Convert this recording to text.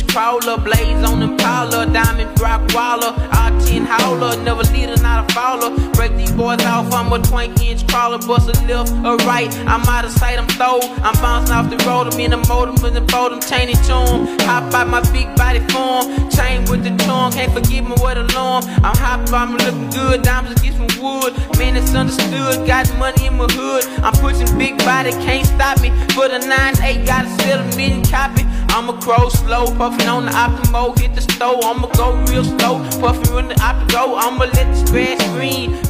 crawler, blaze on them Paula, diamond rock waller, R10 howler, never leader, not a follower. Break these boys off, I'm a 20-inch crawler, bust a left or right, I'm out of sight, I'm throw. I'm bouncing off the road, I'm in the motor, with the boat, I'm chaining to 'em. Hop out my big body form, chain with the charm, can't forgive me what alarm. I'm hot, I'm looking good, diamonds get some wood. Man, it's understood, got money in my hood. I'm pushing big body, can't stop me. For the 9-8, gotta sell a million copy. I'ma crow slow, puffin' on the Optimo, hit the stove. I'ma go real slow, puffin' on the Optimo. I'ma let the grass green.